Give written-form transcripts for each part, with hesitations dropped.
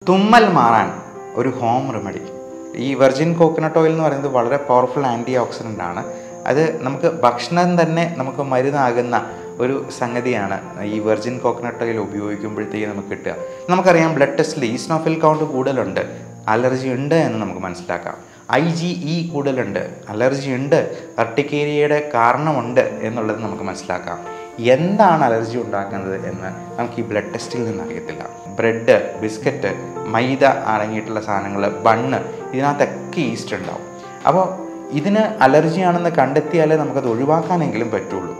തുമ്മൽ മാറാൻ ഒരു ഹോം റെമഡി. ഈ വെർജിൻ കോക്കനട്ട് ഓയിൽ എന്ന് പറയുന്നത് വളരെ പവർഫുൾ ആൻറ്റി ഓക്സിഡൻ്റ് ആണ്. അത് നമുക്ക് ഭക്ഷണം തന്നെ നമുക്ക് മരുന്നാകുന്ന ഒരു സംഗതിയാണ് ഈ വെർജിൻ കോക്കനട്ട് ഓയിൽ ഉപയോഗിക്കുമ്പോഴത്തേക്ക് നമുക്ക് കിട്ടുക. നമുക്കറിയാം ബ്ലഡ് ടെസ്റ്റിൽ ഈസ്നോഫിൽ കൗണ്ട് കൂടുതലുണ്ട്, അലർജി ഉണ്ട് എന്ന് നമുക്ക് മനസ്സിലാക്കാം. IgE കൂടുതലുണ്ട്, അലർജി ഉണ്ട്, അർട്ടിക്കേരിയയുടെ കാരണമുണ്ട് എന്നുള്ളത് നമുക്ക് മനസ്സിലാക്കാം. എന്താണ് അലർജി ഉണ്ടാക്കുന്നത് എന്ന് നമുക്ക് ഈ ബ്ലഡ് ടെസ്റ്റിൽ നിന്ന് അറിയത്തില്ല. ബ്രെഡ്, ബിസ്ക്കറ്റ്, മൈദ അടങ്ങിയിട്ടുള്ള സാധനങ്ങൾ, ബണ്ണ്, ഇതിനകത്തൊക്കെ ഈസ്റ്റ് ഉണ്ടാവും. അപ്പോൾ ഇതിന് അലർജിയാണെന്ന് കണ്ടെത്തിയാലേ നമുക്കത് ഒഴിവാക്കാനെങ്കിലും പറ്റുള്ളൂ.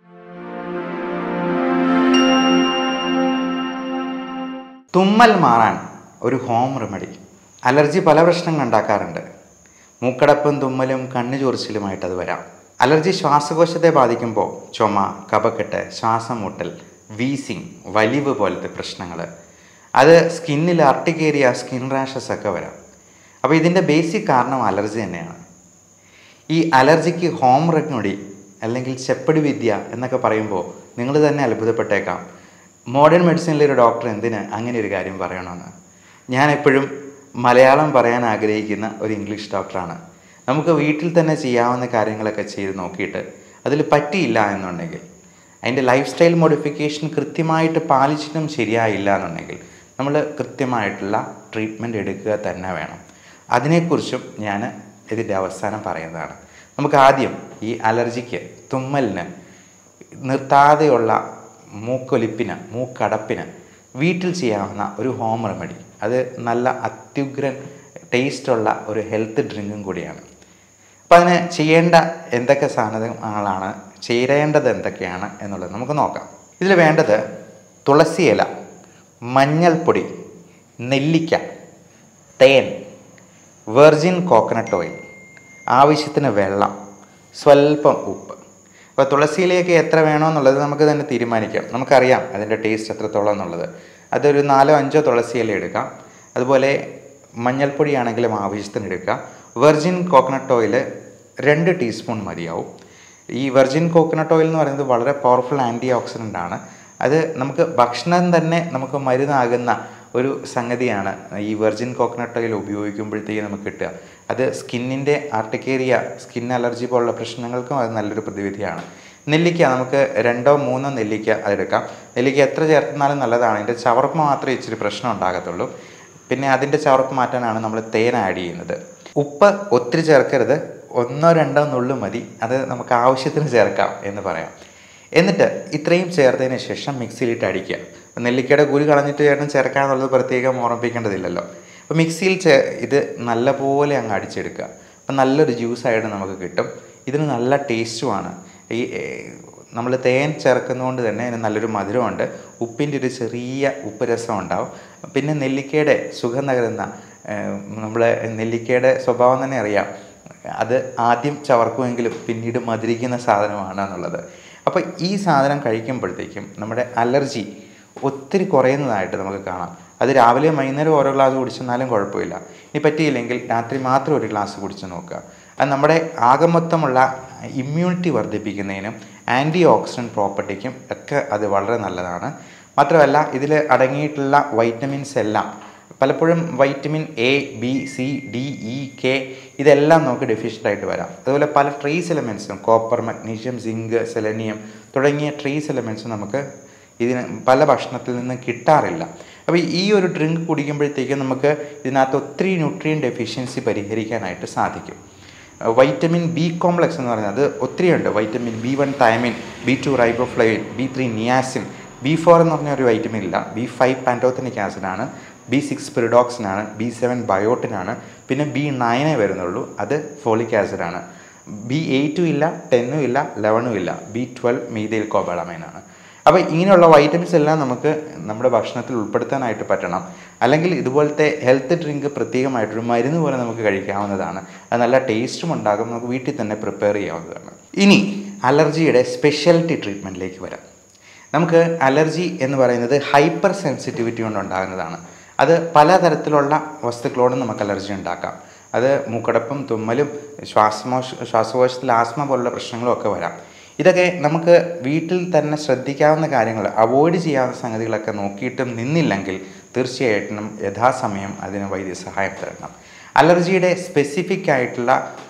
തുമ്മൽ മാറാൻ ഒരു ഹോം റെമഡി. അലർജി പല പ്രശ്നങ്ങൾ ഉണ്ടാക്കാറുണ്ട്. മൂക്കടപ്പും തുമ്മലും കണ്ണു ചൊറിച്ചിലുമായിട്ട് അത് വരാം. അലർജി ശ്വാസകോശത്തെ ബാധിക്കുമ്പോൾ ചുമ, കഫക്കെട്ട്, ശ്വാസം മുട്ടൽ, വീസിങ്, വലിവ് പോലത്തെ പ്രശ്നങ്ങൾ, അത് സ്കിന്നിൽ അർട്ടിക്കേരിയ, സ്കിൻ റാഷസ് ഒക്കെ വരാം. അപ്പോൾ ഇതിൻ്റെ ബേസിക് കാരണം അലർജി തന്നെയാണ്. ഈ അലർജിക്ക് ഹോം റെമഡി അല്ലെങ്കിൽ ചെപ്പടി വിദ്യ എന്നൊക്കെ പറയുമ്പോൾ നിങ്ങൾ തന്നെ അത്ഭുതപ്പെട്ടേക്കാം. മോഡേൺ മെഡിസിനിലൊരു ഡോക്ടർ എന്തിന് അങ്ങനെ ഒരു കാര്യം പറയണമെന്ന്. ഞാൻ എപ്പോഴും മലയാളം പറയാൻ ആഗ്രഹിക്കുന്ന ഒരു ഇംഗ്ലീഷ് ഡോക്ടറാണ്. നമുക്ക് വീട്ടിൽ തന്നെ ചെയ്യാവുന്ന കാര്യങ്ങളൊക്കെ ചെയ്ത് നോക്കിയിട്ട് അതിൽ പറ്റിയില്ല എന്നുണ്ടെങ്കിൽ, അതിൻ്റെ ലൈഫ് സ്റ്റൈൽ മോഡിഫിക്കേഷൻ കൃത്യമായിട്ട് പാലിച്ചിട്ടും ശരിയായില്ല എന്നുണ്ടെങ്കിൽ നമ്മൾ കൃത്യമായിട്ടുള്ള ട്രീറ്റ്മെൻറ്റ് എടുക്കുക തന്നെ വേണം. അതിനെക്കുറിച്ചും ഞാൻ ഇതിൻ്റെ അവസാനം പറയുന്നതാണ്. നമുക്ക് ആദ്യം ഈ അലർജിക്ക്, തുമ്മലിന്, നിർത്താതെയുള്ള മൂക്കൊലിപ്പിന്, മൂക്കടപ്പിന് വീട്ടിൽ ചെയ്യാവുന്ന ഒരു ഹോം റെമഡി. അത് നല്ല അത്യുഗ്രൻ ടേസ്റ്റുള്ള ഒരു ഹെൽത്ത് ഡ്രിങ്കും കൂടിയാണ്. അപ്പോൾ അതിന് ചെയ്യേണ്ട എന്തൊക്കെ സാധനങ്ങളാണ്, ചേരേണ്ടത് എന്തൊക്കെയാണ് എന്നുള്ളത് നമുക്ക് നോക്കാം. ഇതിൽ വേണ്ടത് തുളസി ഇല, മഞ്ഞൾപ്പൊടി, നെല്ലിക്ക, തേൻ, വെർജിൻ കോക്കനട്ട് ഓയിൽ, ആവശ്യത്തിന് വെള്ളം, സ്വല്പം ഉപ്പ്. അപ്പോൾ തുളസിയിലേക്ക് എത്ര വേണമെന്നുള്ളത് നമുക്ക് തന്നെ തീരുമാനിക്കാം. നമുക്കറിയാം അതിൻ്റെ ടേസ്റ്റ് എത്രത്തോളം എന്നുള്ളത്. അതൊരു 4-5 തുളസി ഇല എടുക്കാം. അതുപോലെ മഞ്ഞൾപ്പൊടി ആണെങ്കിലും ആവശ്യത്തിന് എടുക്കുക. വെർജിൻ കോക്കനട്ട് ഓയിൽ 2 ടീസ്പൂൺ മതിയാവും. ഈ വെർജിൻ കോക്കനട്ട് ഓയിൽ എന്ന് പറയുന്നത് വളരെ പവർഫുൾ ആൻറ്റി ഓക്സിഡൻ്റ് ആണ്. അത് നമുക്ക് ഭക്ഷണം തന്നെ നമുക്ക് മരുന്നാകുന്ന ഒരു സംഗതിയാണ് ഈ വെർജിൻ കോക്കനട്ട് ഓയിൽ ഉപയോഗിക്കുമ്പോഴത്തേക്ക് നമുക്ക് കിട്ടുക. അത് സ്കിന്നിൻ്റെ അർട്ടിക്കേരിയ, സ്കിൻ അലർജി പോലുള്ള പ്രശ്നങ്ങൾക്കും അത് നല്ലൊരു പ്രതിവിധിയാണ്. നെല്ലിക്ക, നമുക്ക് 2-3 നെല്ലിക്ക അതെടുക്കാം. നെല്ലിക്ക എത്ര ചേർത്താലും നല്ലതാണ്. അതിൻ്റെ ചവർപ്പ് മാത്രമേ ഇച്ചിരി പ്രശ്നം ഉണ്ടാകത്തുള്ളൂ. പിന്നെ അതിൻ്റെ ചവർപ്പ് മാറ്റാനാണ് നമ്മൾ തേൻ ആഡ് ചെയ്യുന്നത്. ഉപ്പ് ഒത്തിരി ചേർക്കരുത്, 1-2 നുള്ളു മതി. അത് നമുക്ക് ആവശ്യത്തിന് ചേർക്കാം എന്ന് പറയാം. എന്നിട്ട് ഇത്രയും ചേർത്തതിന് ശേഷം മിക്സിയിലിട്ട് അടിക്കുക. നെല്ലിക്കയുടെ കുരു കളഞ്ഞിട്ട് ചേർക്കാന്നുള്ളത് പ്രത്യേകം ഓർമ്മിപ്പിക്കേണ്ടതില്ലല്ലോ. അപ്പോൾ മിക്സിയിൽ ഇത് നല്ലപോലെ അങ്ങ് അടിച്ചെടുക്കുക. അപ്പം നല്ലൊരു ജ്യൂസായിട്ട് നമുക്ക് കിട്ടും. ഇതിന് നല്ല ടേസ്റ്റുമാണ്. ഈ നമ്മൾ തേൻ ചേർക്കുന്നതുകൊണ്ട് തന്നെ അതിന് നല്ലൊരു മധുരമുണ്ട്. ഉപ്പിൻ്റെ ഒരു ചെറിയ ഉപ്പ് രസം ഉണ്ടാവും. പിന്നെ നെല്ലിക്കയുടെ സുഖം നകരുന്ന, നമ്മളെ നെല്ലിക്കയുടെ സ്വഭാവം തന്നെ അറിയാം. അത് ആദ്യം ചവർക്കുമെങ്കിലും പിന്നീട് മധുരിക്കുന്ന സാധനമാണ് എന്നുള്ളത്. അപ്പോൾ ഈ സാധനം കഴിക്കുമ്പോഴത്തേക്കും നമ്മുടെ അലർജി ഒത്തിരി കുറയുന്നതായിട്ട് നമുക്ക് കാണാം. അത് രാവിലെ വൈകുന്നേരം ഓരോ ഗ്ലാസ് കുടിച്ചെന്നാലും കുഴപ്പമില്ല. ഇനി പറ്റിയില്ലെങ്കിൽ രാത്രി മാത്രം ഒരു ഗ്ലാസ് കുടിച്ച് നോക്കുക. അത് നമ്മുടെ ആകമൊത്തമുള്ള ഇമ്മ്യൂണിറ്റി വർദ്ധിപ്പിക്കുന്നതിനും ആൻറ്റി ഓക്സിഡൻറ്റ് പ്രോപ്പർട്ടിക്കും ഒക്കെ അത് വളരെ നല്ലതാണ്. മാത്രമല്ല ഇതിൽ അടങ്ങിയിട്ടുള്ള വൈറ്റമിൻസ് എല്ലാം, പലപ്പോഴും vitamin A, B, C, D, E, K ഇതെല്ലാം നമുക്ക് ഡെഫിഷ്യൻ്റ് ആയിട്ട് വരാം. അതുപോലെ പല ട്രേസ് എലമെൻസും, കോപ്പർ, മഗ്നീഷ്യം, സിങ്ക്, സെലനിയം തുടങ്ങിയ ട്രേസ് എലമെൻസും നമുക്ക് ഇതിന് പല ഭക്ഷണത്തിൽ നിന്നും കിട്ടാറില്ല. അപ്പോൾ ഈ ഒരു ഡ്രിങ്ക് കുടിക്കുമ്പോഴത്തേക്കും നമുക്ക് ഇതിനകത്ത് ഒത്തിരി ന്യൂട്രിയൻ ഡെഫിഷ്യൻസി പരിഹരിക്കാനായിട്ട് സാധിക്കും. വൈറ്റമിൻ B കോംപ്ലക്സ് എന്ന് പറയുന്നത് ഒത്തിരി ഉണ്ട്. Vitamin B1 thymine, B2 riboflavin, B3 niacin, B4 എന്ന് പറഞ്ഞ ഒരു വൈറ്റമിൻ ഇല്ല, B5 പാൻറ്റോത്തനിക് ആസിഡാണ്, B6 പിറിഡോക്സിനാണ്, B7 ബയോട്ടിനാണ്, പിന്നെ B9 വരുന്നുള്ളൂ, അത് ഫോളിക് ആസിഡാണ്. B8 ഇല്ല, 10 ഇല്ല, 11 ഇല്ല, B12 മീഥൈൽ കോബാളമൈനാണ്. അപ്പോൾ ഇങ്ങനെയുള്ള വൈറ്റമിൻസ് എല്ലാം നമുക്ക് നമ്മുടെ ഭക്ഷണത്തിൽ ഉൾപ്പെടുത്താനായിട്ട് പറ്റണം. അല്ലെങ്കിൽ ഇതുപോലത്തെ ഹെൽത്ത് ഡ്രിങ്ക് പ്രത്യേകമായിട്ടൊരു മരുന്ന് പോലെ നമുക്ക് കഴിക്കാവുന്നതാണ്. അത് നല്ല ടേസ്റ്റും ഉണ്ടാകും. നമുക്ക് വീട്ടിൽ തന്നെ പ്രിപ്പയർ ചെയ്യാവുന്നതാണ്. ഇനി അലർജിയുടെ സ്പെഷ്യാലിറ്റി ട്രീറ്റ്മെൻറ്റിലേക്ക് വരാം. നമുക്ക് അലർജി എന്ന് പറയുന്നത് ഹൈപ്പർ സെൻസിറ്റിവിറ്റി കൊണ്ടുണ്ടാകുന്നതാണ്. അത് പലതരത്തിലുള്ള വസ്തുക്കളോടും നമുക്ക് അലർജി ഉണ്ടാക്കാം. അത് മൂക്കടപ്പും തുമ്മലും ശ്വാസകോശത്തിൽ ആസ്മ പോലുള്ള പ്രശ്നങ്ങളും ഒക്കെ വരാം. ഇതൊക്കെ നമുക്ക് വീട്ടിൽ തന്നെ ശ്രദ്ധിക്കാവുന്ന കാര്യങ്ങൾ, അവോയ്ഡ് ചെയ്യാവുന്ന സംഗതികളൊക്കെ നോക്കിയിട്ടും നിന്നില്ലെങ്കിൽ തീർച്ചയായിട്ടും യഥാസമയം അതിന് വൈദ്യസഹായം തരണം. അലർജിയുടെ സ്പെസിഫിക് ആയിട്ടുള്ള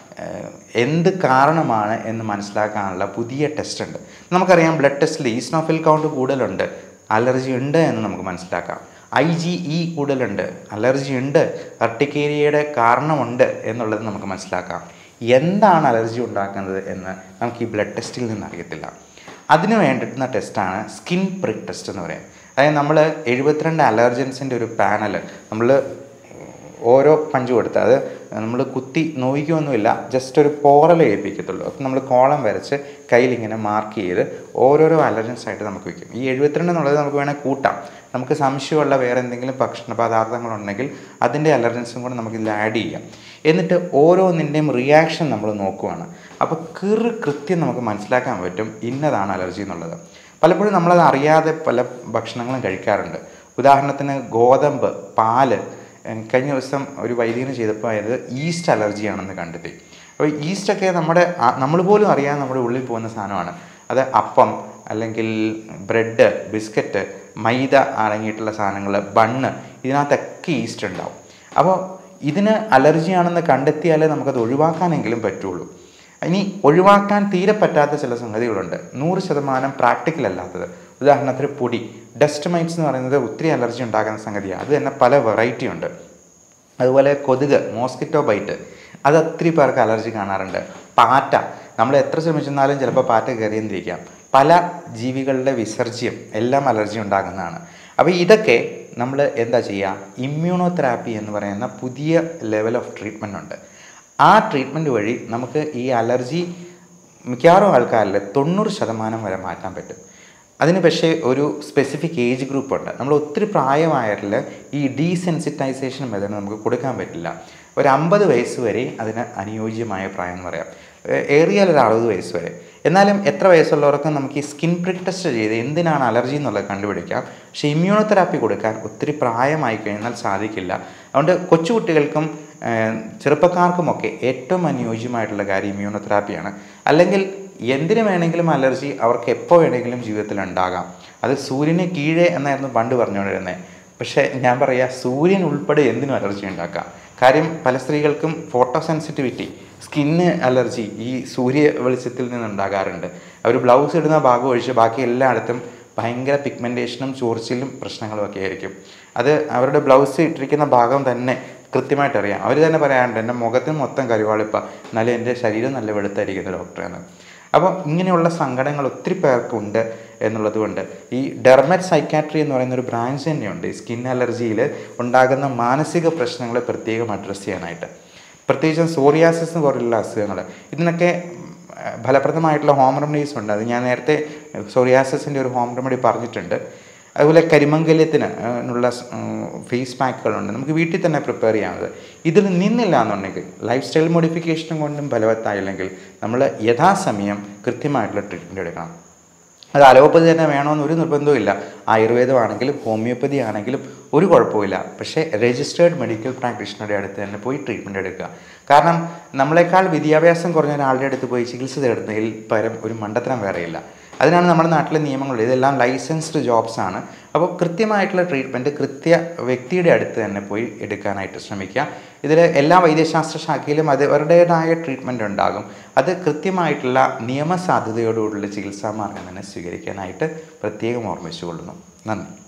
എന്ത് കാരണമാണ് എന്ന് മനസ്സിലാക്കാനുള്ള പുതിയ ടെസ്റ്റ് ഉണ്ട്. നമുക്കറിയാം ബ്ലഡ് ടെസ്റ്റിൽ ഈസ്നോഫിൽ കൗണ്ട് കൂടുതലുണ്ട്, അലർജി ഉണ്ട് എന്ന് നമുക്ക് മനസ്സിലാക്കാം. IgE കൂടുതലുണ്ട്, അലർജി ഉണ്ട്, അർട്ടിക്കേരിയയുടെ കാരണമുണ്ട് എന്നുള്ളത് നമുക്ക് മനസ്സിലാക്കാം. എന്താണ് അലർജി ഉണ്ടാക്കുന്നത് എന്ന് നമുക്ക് ഈ ബ്ലഡ് ടെസ്റ്റിൽ നിന്ന് അറിയത്തില്ല. അതിന് വേണ്ടിയിട്ടുള്ള ടെസ്റ്റാണ് സ്കിൻ പ്രിക്ക് ടെസ്റ്റ് എന്ന് പറയുന്നത്. അതായത് നമ്മൾ 72 അലർജൻസിൻ്റെ ഒരു പാനൽ നമ്മൾ ഓരോ പഞ്ച് കൊടുത്ത്, അത് നമ്മൾ കുത്തി നോവിക്കൊന്നുമില്ല, ജസ്റ്റ് ഒരു പോറൽ ഏൽപ്പിക്കത്തുള്ളൂ. അപ്പം നമ്മൾ കോളം വരച്ച് കയ്യിലിങ്ങനെ മാർക്ക് ചെയ്ത് ഓരോരോ അലർജൻസ് ആയിട്ട് നമുക്ക് വയ്ക്കും. ഈ 72 എന്നുള്ളത് നമുക്ക് വേണേൽ കൂട്ടാം. നമുക്ക് സംശയമുള്ള വേറെ എന്തെങ്കിലും ഭക്ഷണ പദാർത്ഥങ്ങളുണ്ടെങ്കിൽ അതിൻ്റെ അലർജൻസും കൂടെ നമുക്കിതിൽ ആഡ് ചെയ്യാം. എന്നിട്ട് ഓരോന്നിൻ്റെയും റിയാക്ഷൻ നമ്മൾ നോക്കുവാണ്. അപ്പോൾ കൃത്യം നമുക്ക് മനസ്സിലാക്കാൻ പറ്റും ഇന്നതാണ് അലർജി എന്നുള്ളത്. പലപ്പോഴും നമ്മളത് അറിയാതെ പല ഭക്ഷണങ്ങളും കഴിക്കാറുണ്ട്. ഉദാഹരണത്തിന് ഗോതമ്പ്, പാല്. കഴിഞ്ഞ ദിവസം ഒരു വൈദ്യന് ചെയ്തപ്പോൾ അത് ഈസ്റ്റ് അലർജിയാണെന്ന് കണ്ടെത്തി. അപ്പോൾ ഈസ്റ്റൊക്കെ നമ്മൾ പോലും അറിയാതെ നമ്മുടെ ഉള്ളിൽ പോകുന്ന സാധനമാണ്. അത് അപ്പം അല്ലെങ്കിൽ ബ്രെഡ്, ബിസ്ക്കറ്റ്, മൈദ അടങ്ങിയിട്ടുള്ള സാധനങ്ങൾ, ബണ്ണ്, ഇതിനകത്തൊക്കെ ഈസ്റ്റ് ഉണ്ടാവും. അപ്പോൾ ഇതിന് അലർജിയാണെന്ന് കണ്ടെത്തിയാലേ നമുക്കത് ഒഴിവാക്കാനെങ്കിലും പറ്റുള്ളൂ. ഇനി ഒഴിവാക്കാൻ തീരെ പറ്റാത്ത ചില സംഗതികളുണ്ട്, 100% പ്രാക്ടിക്കൽ അല്ലാത്തത്. ഉദാഹരണത്തിന് പൊടി, ഡസ്റ്റ് മൈറ്റ്സ് എന്ന് പറയുന്നത് ഒത്തിരി അലർജി ഉണ്ടാക്കുന്ന സംഗതിയാണ്. അത് തന്നെ പല വെറൈറ്റി ഉണ്ട്. അതുപോലെ കൊതുക്, മോസ്കിറ്റോ ബൈറ്റ്, അത് ഒത്തിരി പേർക്ക് അലർജി കാണാറുണ്ട്. പാറ്റ, നമ്മൾ എത്ര ശ്രമിച്ചെന്നാലും ചിലപ്പോൾ പാറ്റ കയറിയെന്നിരിക്കാം. പല ജീവികളുടെ വിസർജ്യം എല്ലാം അലർജി ഉണ്ടാകുന്നതാണ്. അപ്പോൾ ഇതൊക്കെ നമ്മൾ എന്താ ചെയ്യുക, ഇമ്മ്യൂണോതെറാപ്പി എന്ന് പറയുന്ന പുതിയ ലെവൽ ഓഫ് ട്രീറ്റ്മെൻ്റ് ഉണ്ട്. ആ ട്രീറ്റ്മെൻറ്റ് വഴി നമുക്ക് ഈ അലർജി മിക്കവാറും ആൾക്കാരിൽ 90% വരെ മാറ്റാൻ പറ്റും. അതിന് പക്ഷേ ഒരു സ്പെസിഫിക് ഏജ് ഗ്രൂപ്പ് ഉണ്ട്. നമ്മൾ ഒത്തിരി പ്രായമായതിൽ ഈ ഡീസെൻസിറ്റൈസേഷൻ മെത്തേഡ് നമുക്ക് കൊടുക്കാൻ പറ്റില്ല. ഒരു 50 വയസ്സ് വരെ അതിന് അനുയോജ്യമായ പ്രായം എന്ന് പറയാം, ഏറിയാൽ ഒരു 60 വയസ്സ് വരെ. എന്നാലും എത്ര വയസ്സുള്ളവർക്ക് നമുക്ക് ഈ സ്കിൻ പ്രിക്ക് ടെസ്റ്റ് ചെയ്ത് എന്തിനാണ് അലർജി എന്നുള്ളത് കണ്ടുപിടിക്കാം. പക്ഷേ ഇമ്മ്യൂണോതെറാപ്പി കൊടുക്കാൻ ഒത്തിരി പ്രായമായി കഴിഞ്ഞാൽ സാധിക്കില്ല. അതുകൊണ്ട് കൊച്ചുകുട്ടികൾക്കും ചെറുപ്പക്കാർക്കുമൊക്കെ ഏറ്റവും അനുയോജ്യമായിട്ടുള്ള കാര്യം ഇമ്മ്യൂണോതെറാപ്പിയാണ്. അല്ലെങ്കിൽ എന്തിനു വേണമെങ്കിലും അലർജി അവർക്ക് എപ്പോൾ വേണമെങ്കിലും ജീവിതത്തിൽ ഉണ്ടാകാം. അത് സൂര്യന് കീഴേ എന്നായിരുന്നു പണ്ട് പറഞ്ഞുകൊണ്ടിരുന്നത്. പക്ഷേ ഞാൻ പറയാം, സൂര്യൻ ഉൾപ്പെടെ എന്തിനും അലർജി ഉണ്ടാക്കാം. കാര്യം പല സ്ത്രീകൾക്കും ഫോട്ടോ സെൻസിറ്റിവിറ്റി, സ്കിന്ന് അലർജി ഈ സൂര്യ വെളിച്ചത്തിൽ നിന്നുണ്ടാകാറുണ്ട്. അവർ ബ്ലൗസ് ഇടുന്ന ഭാഗം ഒഴിച്ച് ബാക്കി എല്ലായിടത്തും ഭയങ്കര പിഗ്മെൻറ്റേഷനും ചോർച്ചിലും പ്രശ്നങ്ങളും ഒക്കെ ആയിരിക്കും. അത് അവരുടെ ബ്ലൗസ് ഇട്ടിരിക്കുന്ന ഭാഗം തന്നെ കൃത്യമായിട്ട് അറിയാം. അവർ തന്നെ പറയാറുണ്ട്, എൻ്റെ മുഖത്തിന് മൊത്തം കരുവാളിപ്പ, എന്നാലും എൻ്റെ ശരീരം നല്ല വെളുത്തായിരിക്കുന്നു ഡോക്ടറെന്ന്. അപ്പോൾ ഇങ്ങനെയുള്ള സങ്കടങ്ങൾ ഒത്തിരി പേർക്കുണ്ട് എന്നുള്ളത് കൊണ്ട് ഈ ഡെർമറ്റ് സൈക്കാട്രി എന്ന് പറയുന്ന ഒരു ബ്രാഞ്ച് തന്നെയുണ്ട്. ഈ സ്കിൻ അലർജിയിൽ ഉണ്ടാകുന്ന മാനസിക പ്രശ്നങ്ങളെ പ്രത്യേകം അഡ്രസ്സ് ചെയ്യാനായിട്ട്. പ്രത്യേകിച്ചും സോറിയാസിസ് പോലുള്ള അസുഖങ്ങൾ, ഇതിനൊക്കെ ഫലപ്രദമായിട്ടുള്ള ഹോം റെമഡീസ് ഉണ്ട്. അത് ഞാൻ നേരത്തെ സോറിയാസിസിൻ്റെ ഒരു ഹോം റെമഡി പറഞ്ഞിട്ടുണ്ട്. അതുപോലെ കരിമംഗല്യത്തിന് ഉള്ള ഫേസ് പാക്കുകളുണ്ട്, നമുക്ക് വീട്ടിൽ തന്നെ പ്രിപ്പയർ ചെയ്യാവുന്നത്. ഇതിൽ നിന്നില്ല എന്നുണ്ടെങ്കിൽ, ലൈഫ് സ്റ്റൈൽ മോഡിഫിക്കേഷൻ കൊണ്ടും ഫലവത്തായില്ലെങ്കിൽ നമ്മൾ യഥാസമയം കൃത്യമായിട്ടുള്ള ട്രീറ്റ്മെൻറ്റ് എടുക്കണം. അത് അലോപ്പതി തന്നെ വേണമെന്ന് ഒരു നിർബന്ധവും ഇല്ല. ആയുർവേദമാണെങ്കിലും ഹോമിയോപ്പതി ആണെങ്കിലും ഒരു കുഴപ്പമില്ല. പക്ഷേ രജിസ്റ്റേർഡ് മെഡിക്കൽ പ്രാക്ടീഷണറുടെ അടുത്ത് തന്നെ പോയി ട്രീറ്റ്മെൻറ്റ് എടുക്കുക. കാരണം നമ്മളെക്കാൾ വിദ്യാഭ്യാസം കുറഞ്ഞ ഒരാളുടെ അടുത്ത് പോയി ചികിത്സ തേടുന്നതിൽ പരം ഒരു മണ്ടത്തരം വേറെയില്ല. അതിനാണ് നമ്മുടെ നാട്ടിലെ നിയമങ്ങൾ. ഇതെല്ലാം ലൈസൻസ്ഡ് ജോബ്സ് ആണ്. അപ്പോൾ കൃത്യമായിട്ടുള്ള ട്രീറ്റ്മെൻറ്റ് കൃത്യ വ്യക്തിയുടെ അടുത്ത് തന്നെ പോയി എടുക്കാനായിട്ട് ശ്രമിക്കുക. ഇതിൽ എല്ലാ വൈദ്യശാസ്ത്ര ശാഖയിലും അവരുടേതായ ട്രീറ്റ്മെൻറ്റ് ഉണ്ടാകും. അത് കൃത്യമായിട്ടുള്ള നിയമസാധ്യതയോടുകൂടിയുള്ള ചികിത്സാ മാർഗം തന്നെ സ്വീകരിക്കാനായിട്ട് പ്രത്യേകം ഓർമ്മിച്ചുകൊള്ളുന്നു. നന്ദി.